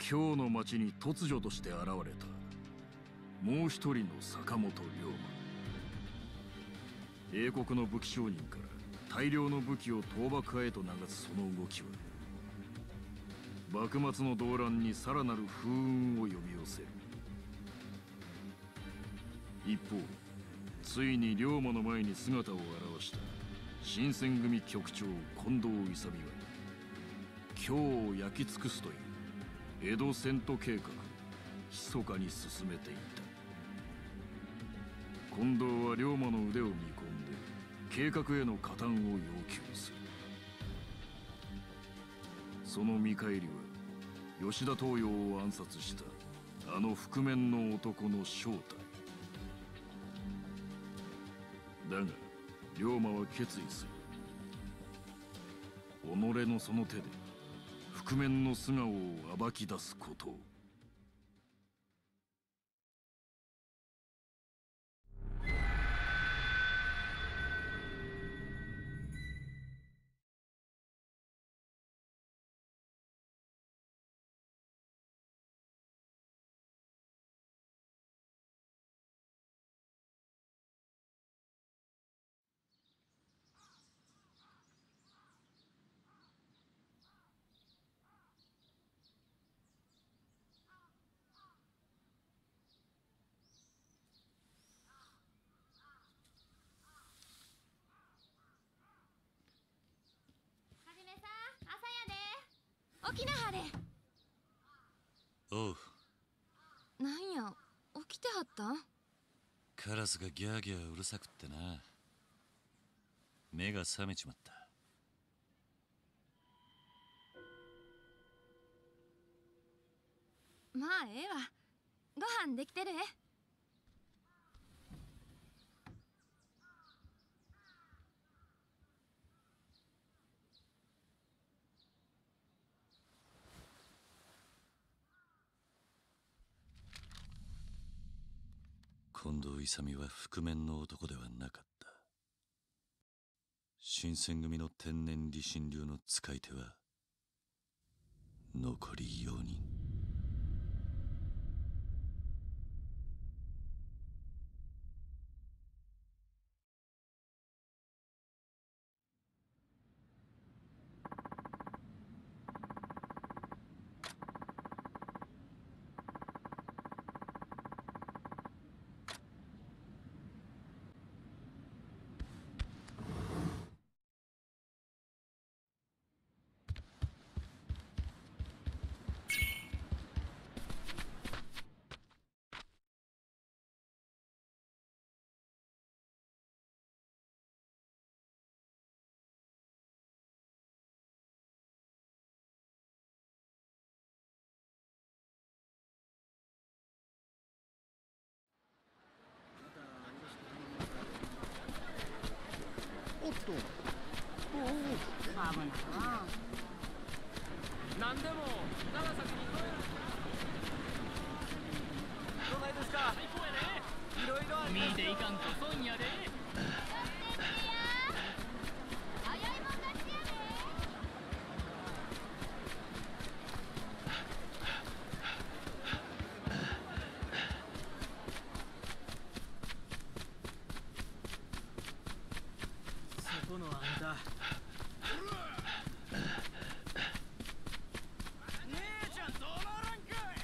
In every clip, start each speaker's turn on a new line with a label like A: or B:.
A: 京の町に突如として現れたもう一人の坂本龍馬。英国の武器商人から大量の武器を倒幕派へと流すその動きは、幕末の動乱にさらなる風雲を呼び寄せる。一方、ついに龍馬の前に姿を現した新選組局長近藤勇は、京を焼き尽くすという江戸遷都計画を密かに進めていた。近藤は龍馬の腕を見込んで計画への加担を要求する。その見返りは吉田東洋を暗殺したあの覆面の男の正体だが、龍馬は決意する。己のその手で覆面の素顔を暴き出すことを。
B: 起きなはれ。
C: おう。
B: なんや、起きてはったん？
C: カラスがギャーギャーうるさくってな。目が覚めちまった。
B: まあええわ。ご飯できてるえ。
C: 近藤勇は覆面の男ではなかった。新選組の天然理心流の使い手は残り4人。
D: おっと、おお、
E: 危ないな。何でも長崎に来い。どないですか。最高やね。いろいろありますよ。見ていかんと損やで。
B: 早いもん勝ちやで。
E: そこのあんた。姉ちゃんどうならんかい。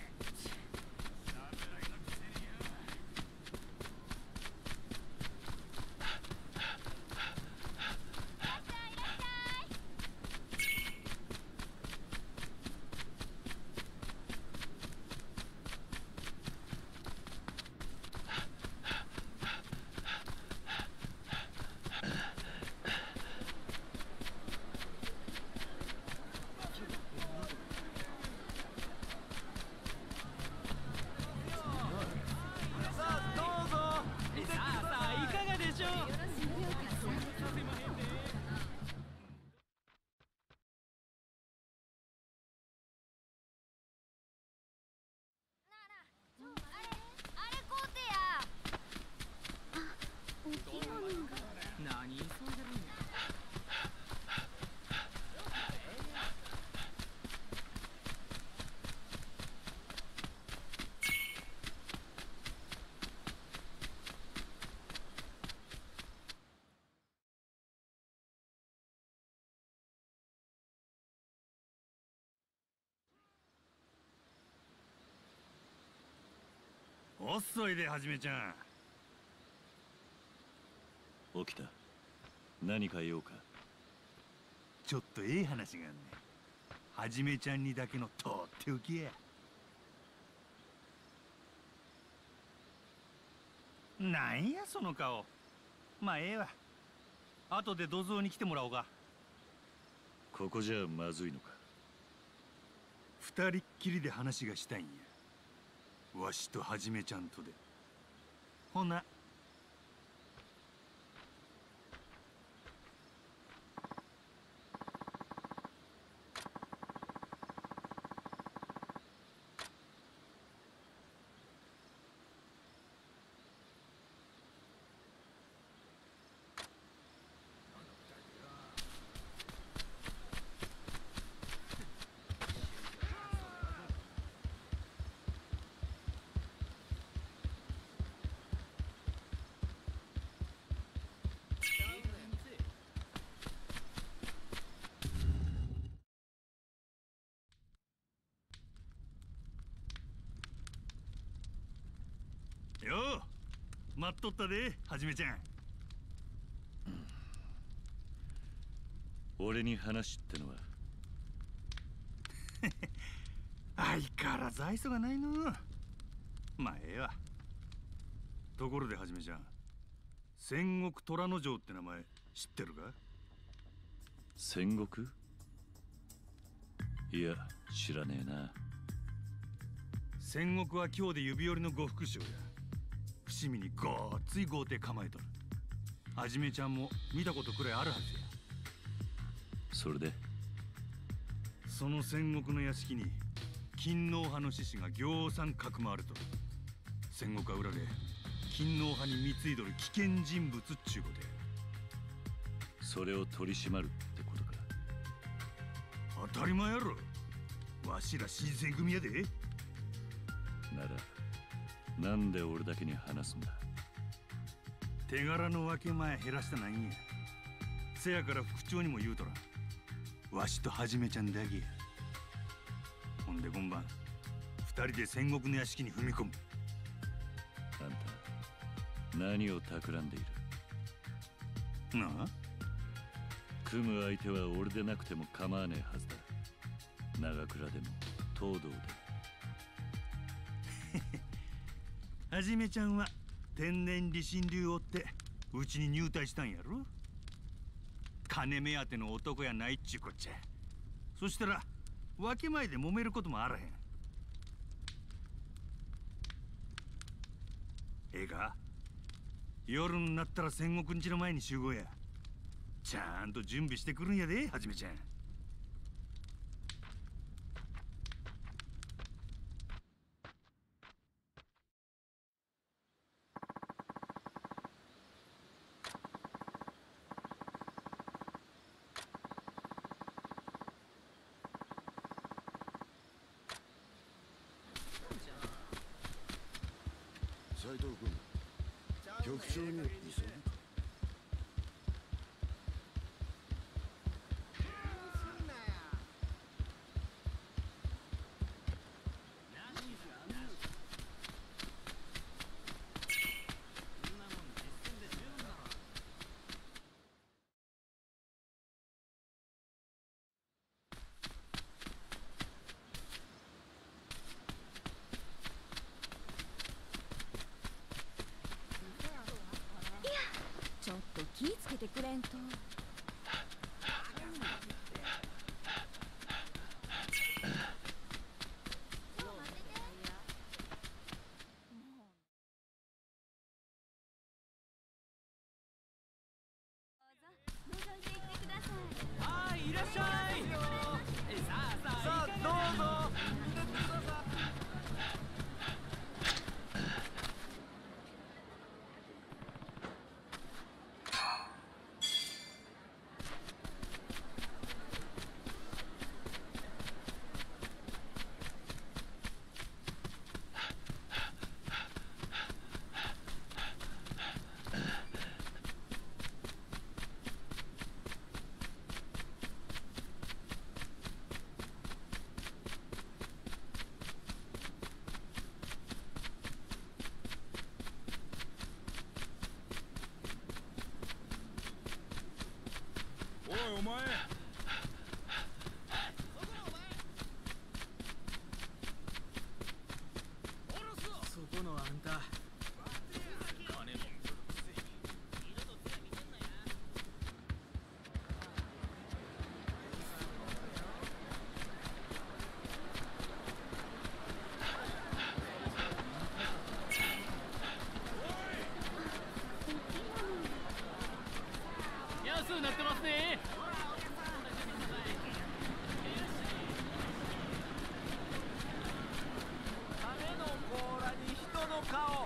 A: 遅いではじめちゃん。
C: 起きた。何か用か。
A: ちょっとええ話があんねん。はじめちゃんにだけのとっておきや。なんやその顔。まあええわ。後で土蔵に来てもらおうか。
C: ここじゃまずいのか。
A: 二人っきりで話がしたいんや。わしとはじめちゃんとで。ほな。よう待っとったではじめちゃん。
C: 俺に話ってのは。
A: 相変わらず愛想がないの。まあええわ。ところではじめちゃん、戦国虎之丞って名前知ってるか？
C: 戦国？いや知らねえな。
A: 戦国は今日で指折りの呉服商や。伏見にごっつい豪邸構えとる。はじめちゃんも見たことくらいあるはずや。
C: それで
A: その戦国の屋敷に勤皇派の志士がぎょうさんかくまわれとる。戦国は裏で勤皇派に貢いどる危険人物っちゅうことや。
C: それを取り締まるってことか。
A: 当たり前やろ。わしら新選組やで。
C: ならなんで俺だけに話すんだ。
A: 手柄の分け前減らしたないんや。せやから副長にも言うとらん。わしとはじめちゃんだけや。ほんで今晩二人で戦国の屋敷に踏み込む。
C: あんた何を企んでいる。
A: なあ、
C: 組む相手は俺でなくても構わねえはずだ。長倉でも東堂でも。
A: はじめちゃんは天然理心流を追ってうちに入隊したんやろ。金目当ての男やないっちゅうこっちゃ。そしたら分け前で揉めることもあらへん。ええか、夜になったら戦国んちの前に集合や。ちゃんと準備してくるんやではじめちゃん。
D: 斉藤君、局長に急ぐ。
B: ちょっと気ぃつけてくれんと。
E: はい、いらっしゃい。さあどうぞ。 そこのあんた安うなってますね。
F: 亀の甲羅に人の顔。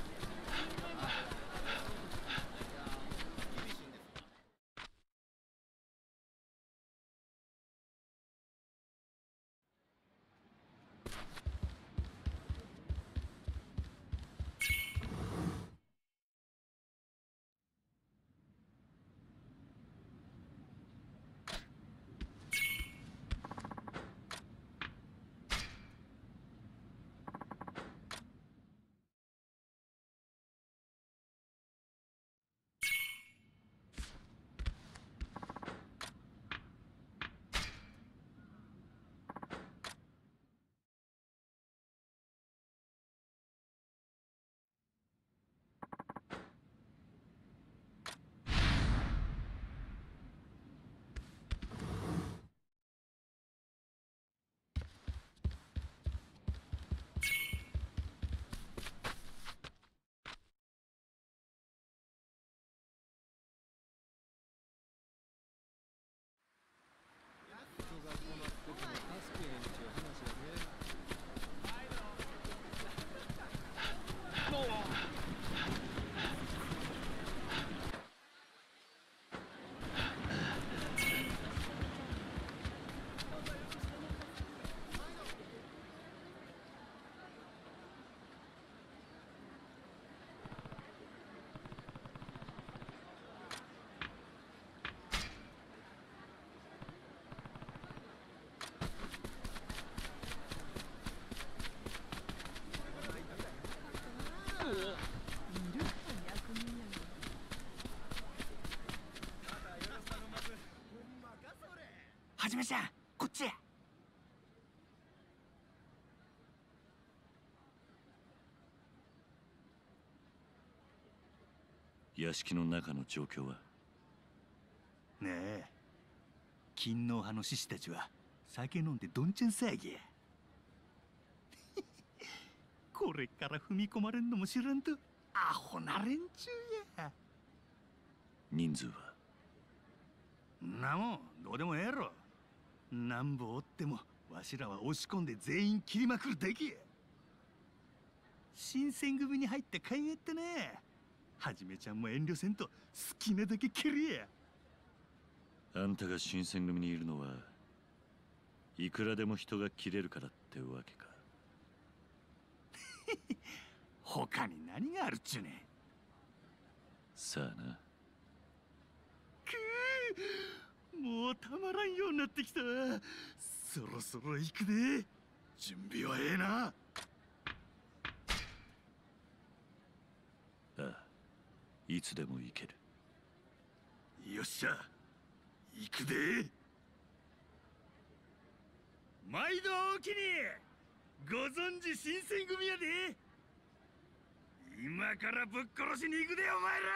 F: はじめちゃん、こっちへ。
C: 屋敷の中の状況は。
F: ねえ、勤皇派の志士たちは酒飲んでどんちゃん騒ぎや。これから踏み込まれんのも知らんとアホな連中や。
C: 人数は。
F: んなもんどうでもええやろ。なんぼおってもわしらは押し込んで全員切りまくるだけや。新選組に入って買いやってね。はじめちゃんも遠慮せんと好きなだけ切りや。
C: あんたが新選組にいるのはいくらでも人が切れるからってわけか。
F: 他に何があるっちゅうねん。
C: さあな。
F: もうたまらんようになってきたわ。そろそろ行くで。準備はええな。
C: ああ、いつでも行ける。
F: よっしゃ、行くで。毎度おおきにご存知新選組やで。今からぶっ殺しに行くでお前ら。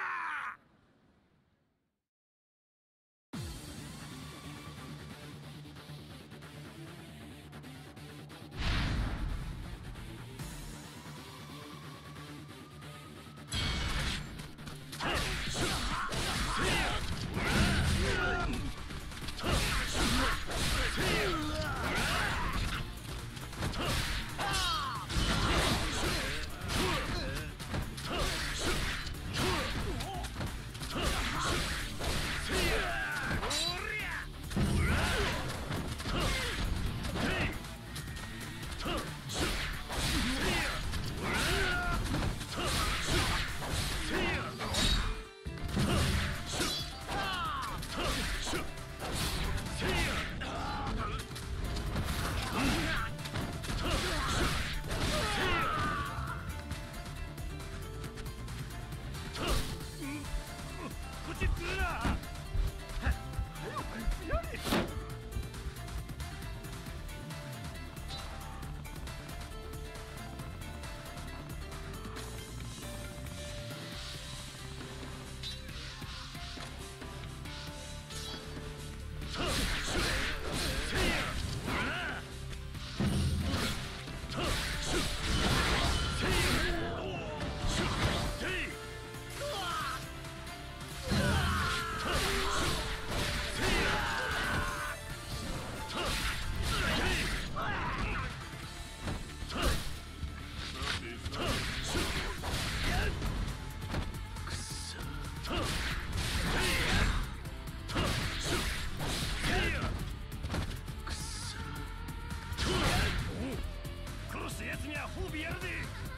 F: 褒美やるで。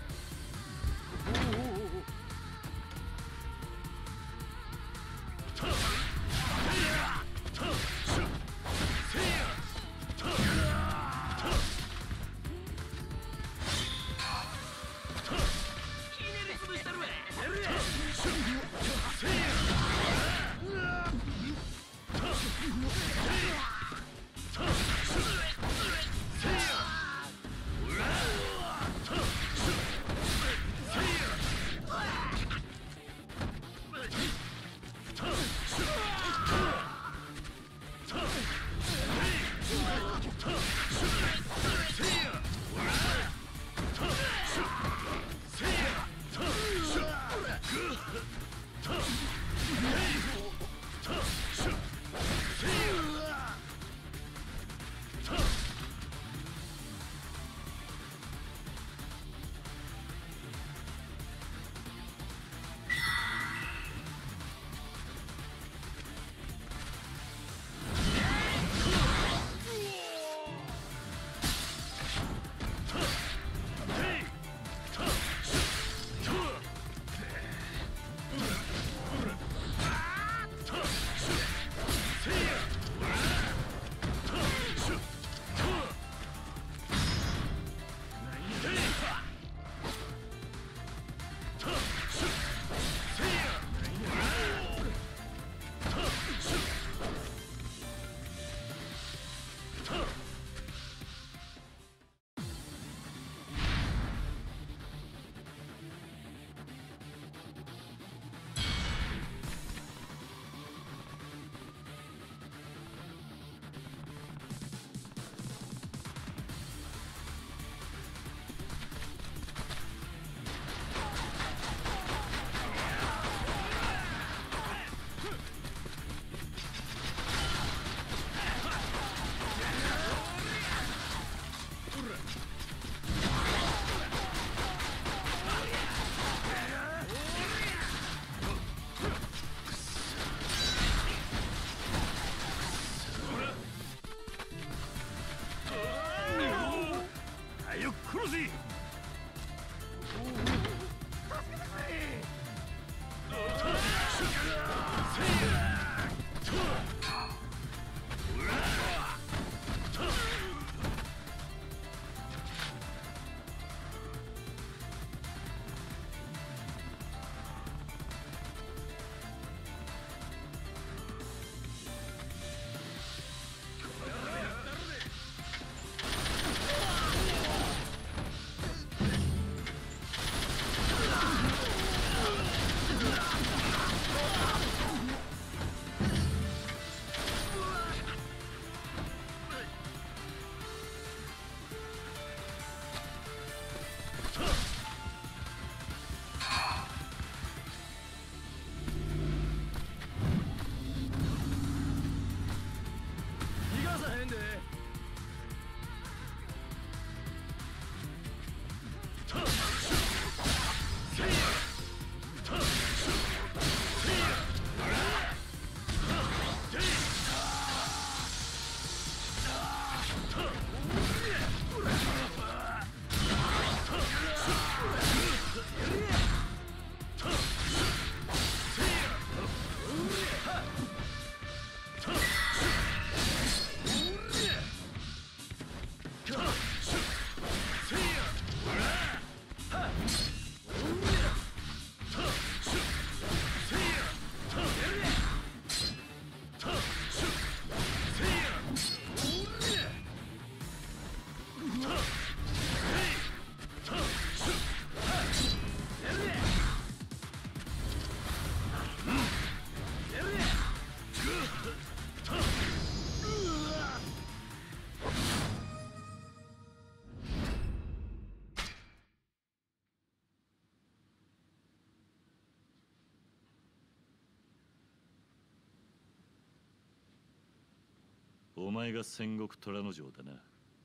C: お前が戦国虎之丞だな。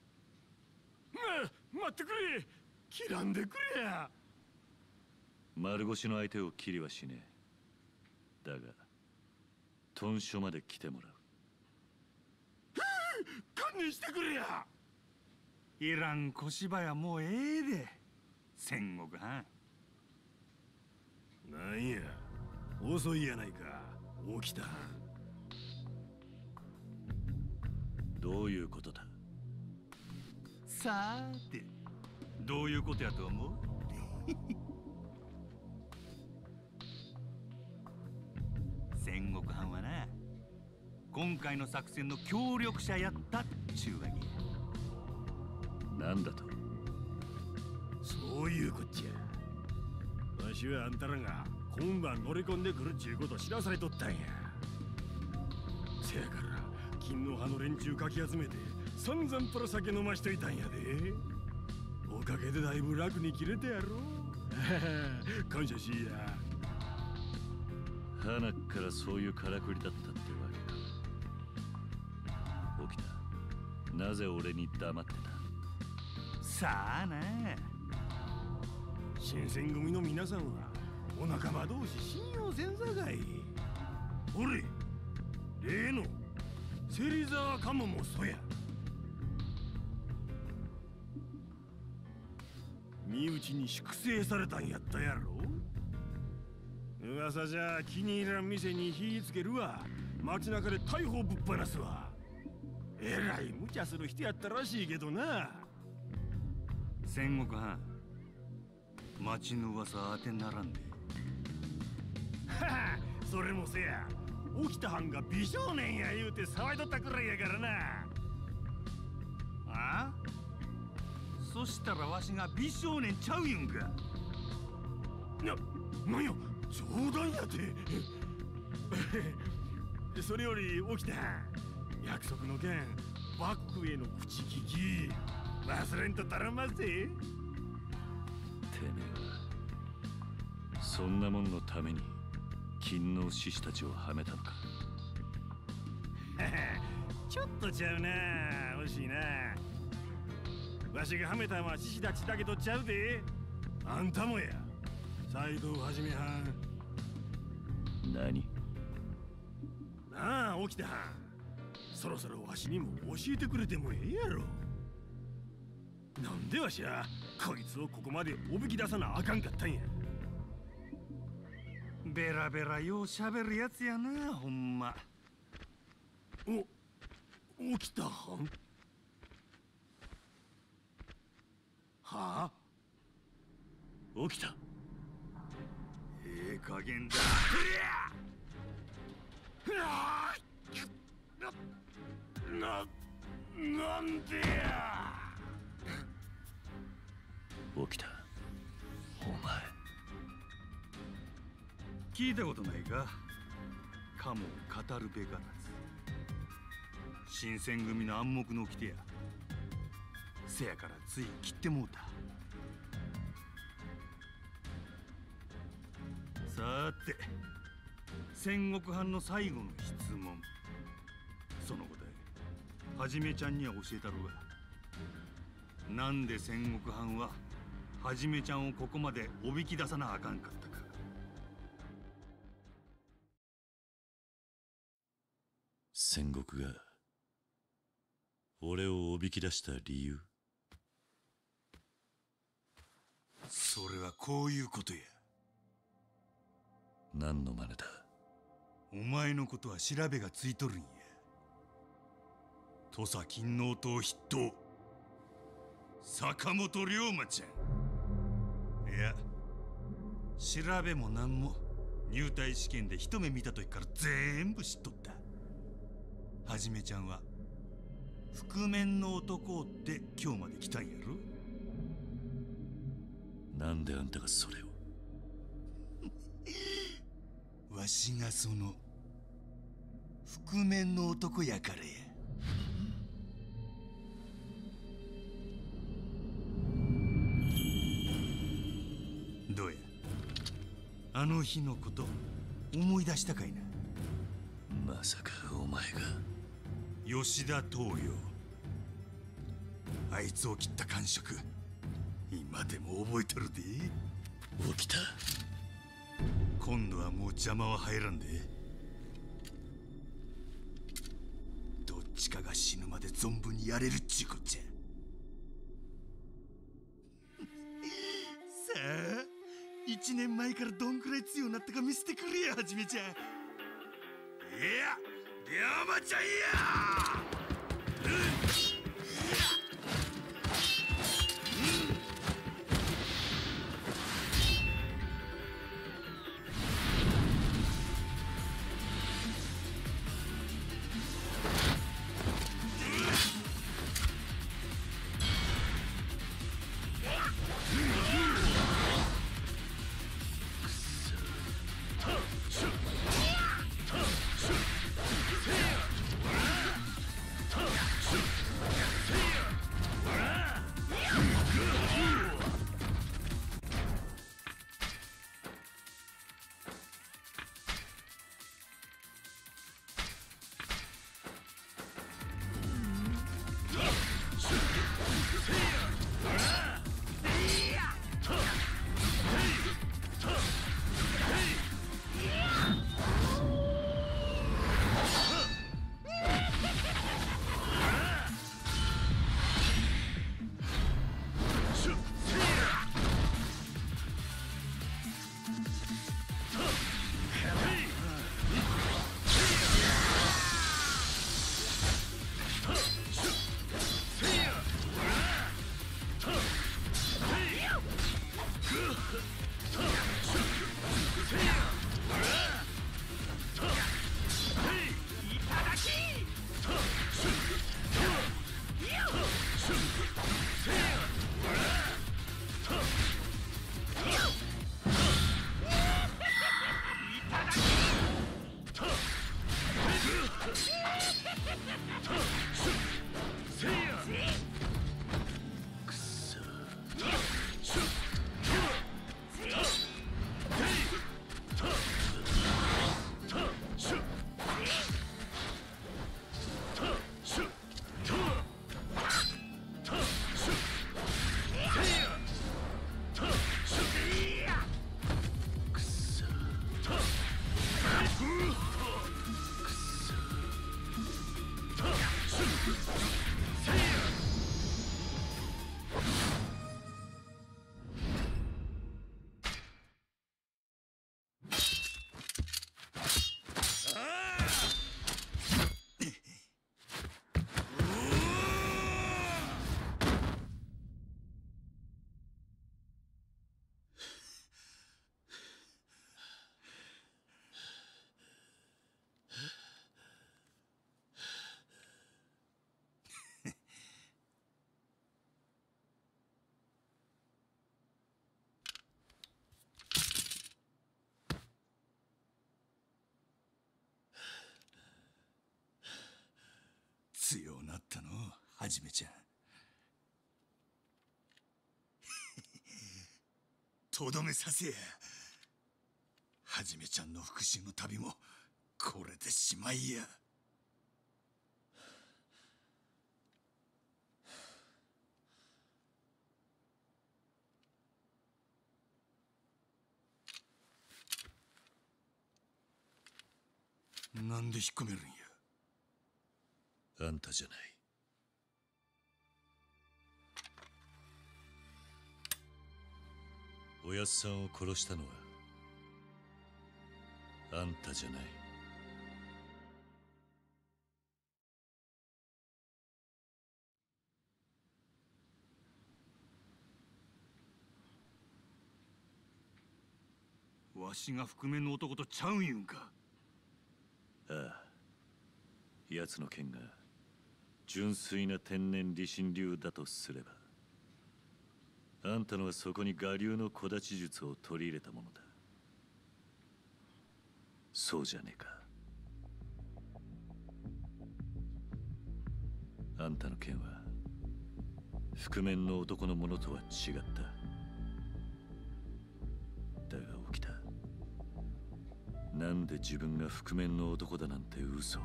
F: 待ってくれ。切らんでくれや。
C: 丸腰の相手を切りはしねえ。だが屯所まで来てもらう。
F: 堪忍してくれや。 いらん小芝居はもうええで、戦国藩。
D: なんや、遅いやないか、起きた。
C: どういうことだ。
F: さーて、どういうことやと思う？戦国藩はな、今回の作戦の協力者やったっちゅうわけや。
C: なんだと。
D: そういうこっちゃ。わしはあんたらが今晩乗り込んでくるっちゅうこと知らされとったんや。せやから金の葉の連中かき集めて散々パラ酒飲ましといたんやで。おかげでだいぶ楽に切れたやろ。感謝しいや。
C: 花からそういうからくりだったってわけか。起きた。なぜ俺に黙ってた。
F: さあな。
D: 新選組の皆さんはお仲間同士信用せんさかい。俺例の芹沢鴨もそや。身内に粛清されたんやったやろ。噂じゃ気に入らん店に火つけるわ、街中で逮捕ぶっ放すわ。えらい無茶する人やったらしいけどな。
F: 戦国藩、町の噂当てならんで。
D: はは、それもせや、沖田藩が美少年や言うて騒いどったくらいやからな。
F: ああ、そしたらわしが美少年ちゃういうんか。
D: なんや、冗談やて。それより沖田藩、約束の件、幕府への口利き忘れんとたらまぜ。
C: てめえはそんなもんのために勤王志士たちをはめたのか。
D: ちょっとちゃうな、惜しいな。わしがはめたんは志士たちだけとちゃうで。あんたもや、斎藤はじめ藩。
C: 何？
D: なあ、沖田藩、そろそろわしにも教えてくれてもええやろ。なんでわしはこいつをここまでおびき出さなあかんかったんや。
F: ベラベラようしゃべるやつやな、ほんま。
D: 沖田藩はあ。
C: 起きた。
F: ええ加減だ。
D: なんでや。
C: 起きた。お前
F: 聞いたことないか。かも語るべからず。新選組の暗黙の掟や。せやからつい切ってもうた。さーて、戦国藩の最後の質問。その答え、はじめちゃんには教えたろうが。なんで戦国藩ははじめちゃんをここまでおびき出さなあかんかったか。
C: 戦国が俺をおびき出した理由。
F: それはこういうことや。
C: 何の真似だ。
F: お前のことは調べがついとるんや。土佐勤王党筆頭坂本龍馬ちゃん。いや、調べも何も入隊試験で一目見た時から全部知っとった。はじめちゃんは覆面の男って今日まで来たんやろ。
C: なんであんたがそれを。
F: わしがその覆面の男やからや。どうや、あの日のこと思い出したかいな。
C: まさかお前が。
F: 吉田東洋、あいつを切った感触今でも覚えとるで。
C: 起きた。
F: 今度はもう邪魔は入らんで。どっちかが死ぬまで存分にやれるっちゅうこっちゃ。 1年前からどんくらい強くなったか見せてくれや、はじめちゃん。いや、龍馬ちゃんや。強なったの、はじめちゃん。とどめさせや。はじめちゃんの復讐の旅もこれでしまいや。なんで引っ込めるんや。
C: あんたじゃない。おやっさんを殺したのはあんたじゃない。
F: わしが覆面の男とちゃうんいうんか。
C: ああ、奴の剣が純粋な天然理心流だとすれば、あんたのはそこに我流の小太刀術を取り入れたものだ。そうじゃねえか。あんたの剣は覆面の男のものとは違った。だが起きた。なんで自分が覆面の男だなんて嘘。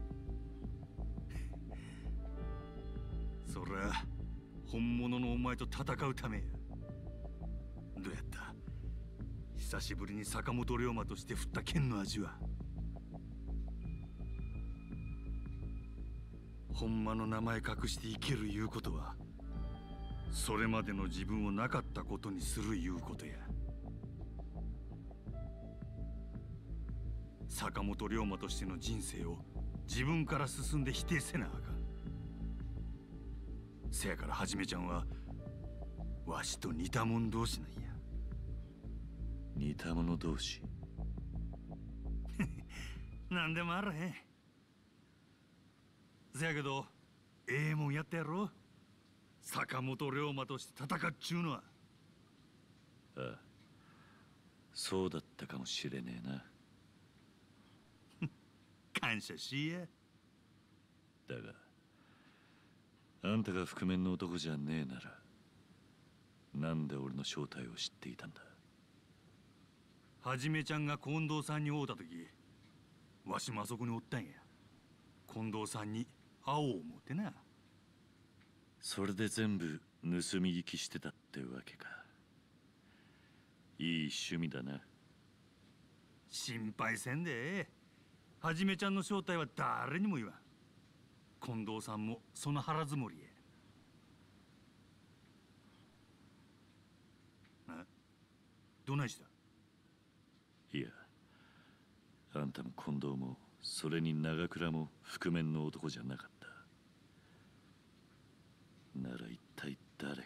F: そりゃ本物のお前と戦うためや。どうやった？久しぶりに坂本龍馬として振った剣の味は。ほんまの名前隠して生きるいうことは、それまでの自分をなかったことにするいうことや。 坂本龍馬としての人生を自分から進んで否定せなあかん。せやからはじめちゃんはわしと似た者同士なんや。
C: 似た者同士。
F: なんでもあらへん。せやけどええもんやったやろ、坂本龍馬として戦っちゅうのは。
C: ああ、そうだったかもしれねえな。
F: 感謝しや。
C: だがあんたが覆面の男じゃねえなら、なんで俺の正体を知っていたんだ。
F: はじめちゃんが近藤さんに会うた時、わしもあそこにおったんや。近藤さんに会おう思ってな。
C: それで全部盗み聞きしてたってわけか。いい趣味だな。
F: 心配せんでええ。はじめちゃんの正体は誰にも言わん。近藤さんもその腹積もりや。どないした？
C: いや、あんたも近藤もそれに長倉も覆面の男じゃなかった。なら一体誰が。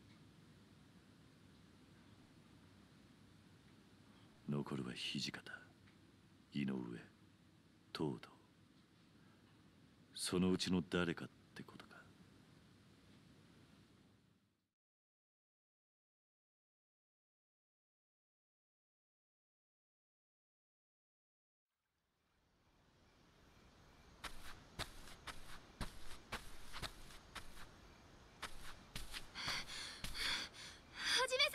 C: 残るは土方、井上、東堂。そのうちの誰かってことか。
B: はじ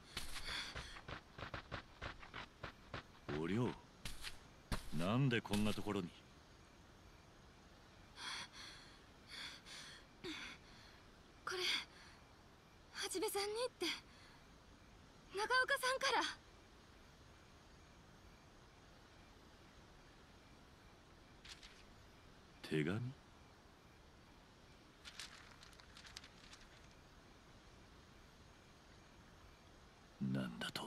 B: めさん。
C: お涼、なんでこんなところに。
B: これはじめさんにって長岡さんから。
C: 手紙？なんだと。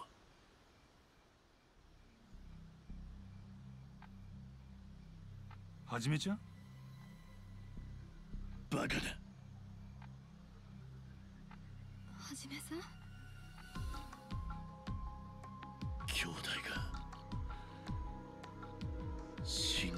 F: はじめちゃん？
C: バカだ。
B: はじめさん。
C: 兄弟が死ん